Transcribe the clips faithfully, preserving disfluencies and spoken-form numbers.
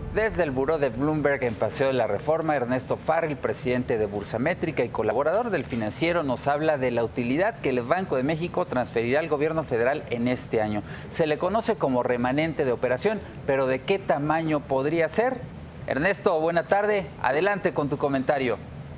Desde el buró de Bloomberg en Paseo de la Reforma, Ernesto Farril, presidente de Bursamétrica y colaborador del Financiero, nos habla de la utilidad que el Banco de México transferirá al gobierno federal en este año. Se le conoce como remanente de operación, pero ¿de qué tamaño podría ser? Ernesto, buena tarde. Adelante con tu comentario.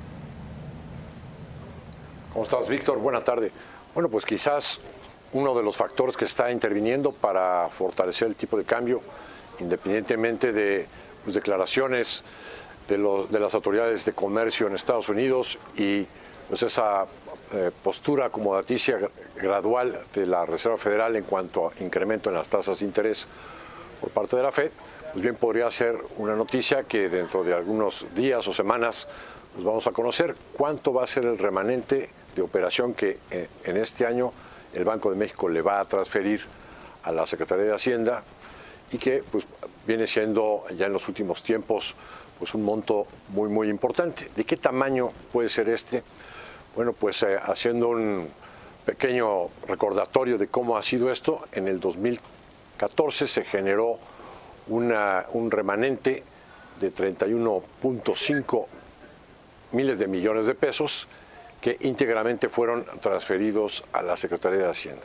¿Cómo estás, Víctor? Buena tarde. Bueno, pues quizás uno de los factores que está interviniendo para fortalecer el tipo de cambio, independientemente de pues, declaraciones de, los, de las autoridades de comercio en Estados Unidos y pues esa eh, postura acomodaticia gradual de la Reserva Federal en cuanto a incremento en las tasas de interés por parte de la Fed, pues bien podría ser una noticia que dentro de algunos días o semanas pues vamos a conocer cuánto va a ser el remanente de operación que eh, en este año el Banco de México le va a transferir a la Secretaría de Hacienda y que pues viene siendo ya en los últimos tiempos pues un monto muy muy importante. ¿De qué tamaño puede ser este? Bueno, pues eh, haciendo un pequeño recordatorio de cómo ha sido esto, en el dos mil catorce se generó una, un remanente de treinta y uno punto cinco miles de millones de pesos que íntegramente fueron transferidos a la Secretaría de Hacienda.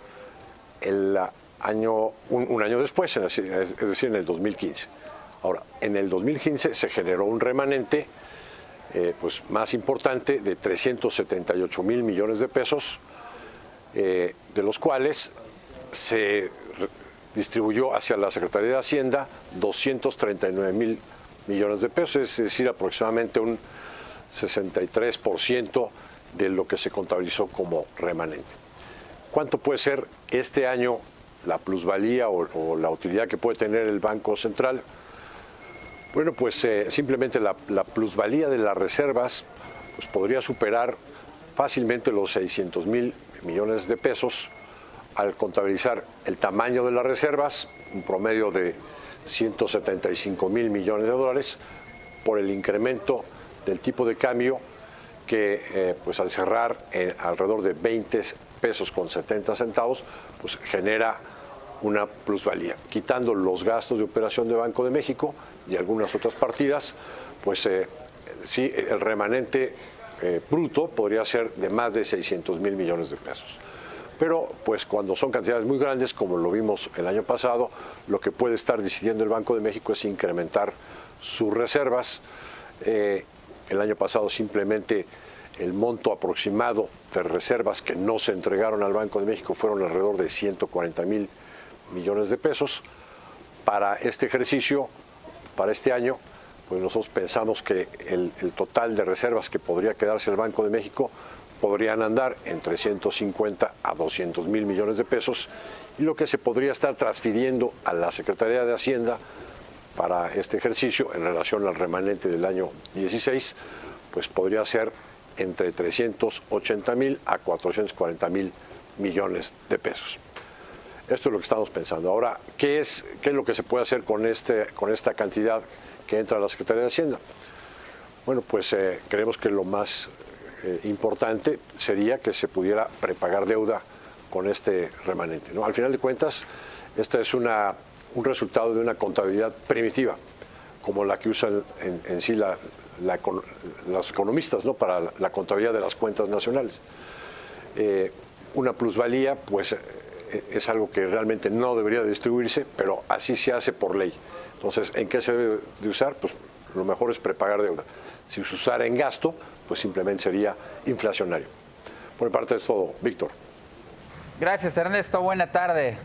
El año, un, un año después, es decir, en el dos mil quince. Ahora, en el dos mil quince se generó un remanente eh, pues, más importante de trescientos setenta y ocho mil millones de pesos, eh, de los cuales se distribuyó hacia la Secretaría de Hacienda doscientos treinta y nueve mil millones de pesos, es decir, aproximadamente un sesenta y tres por ciento de lo que se contabilizó como remanente. ¿Cuánto puede ser este año la plusvalía o, o la utilidad que puede tener el Banco Central? Bueno, pues eh, simplemente la, la plusvalía de las reservas pues podría superar fácilmente los seiscientos mil millones de pesos al contabilizar el tamaño de las reservas, un promedio de ciento setenta y cinco mil millones de dólares, por el incremento del tipo de cambio que eh, pues al cerrar en alrededor de veinte pesos con setenta centavos, pues genera una plusvalía. Quitando los gastos de operación de Banco de México y algunas otras partidas, pues eh, sí, el remanente eh, bruto podría ser de más de seiscientos mil millones de pesos. Pero pues cuando son cantidades muy grandes, como lo vimos el año pasado, lo que puede estar decidiendo el Banco de México es incrementar sus reservas. Eh, el año pasado simplemente el monto aproximado de reservas que no se entregaron al Banco de México fueron alrededor de ciento cuarenta mil millones de pesos. Para este ejercicio, para este año, pues nosotros pensamos que el, el total de reservas que podría quedarse el Banco de México podrían andar entre ciento cincuenta a doscientos mil millones de pesos, y lo que se podría estar transfiriendo a la Secretaría de Hacienda para este ejercicio en relación al remanente del año dieciséis, pues podría ser entre trescientos ochenta mil a cuatrocientos cuarenta mil millones de pesos. Esto es lo que estamos pensando. Ahora, ¿qué es, qué es lo que se puede hacer con, este, con esta cantidad que entra a la Secretaría de Hacienda? Bueno, pues eh, creemos que lo más eh, importante sería que se pudiera prepagar deuda con este remanente, ¿no? Al final de cuentas, esta es una, un resultado de una contabilidad primitiva, como la que usan en, en sí la, la, los economistas, ¿no? Para la, la contabilidad de las cuentas nacionales. Eh, una plusvalía, pues, eh, es algo que realmente no debería de distribuirse, pero así se hace por ley. Entonces, ¿en qué se debe de usar? Pues lo mejor es prepagar deuda. Si se usara en gasto, pues simplemente sería inflacionario. Por mi parte es todo, Víctor. Gracias, Ernesto. Buena tarde.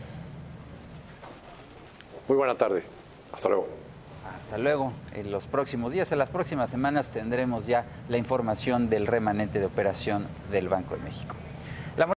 Muy buena tarde. Hasta luego. Hasta luego. En los próximos días, en las próximas semanas, tendremos ya la información del remanente de operación del Banco de México.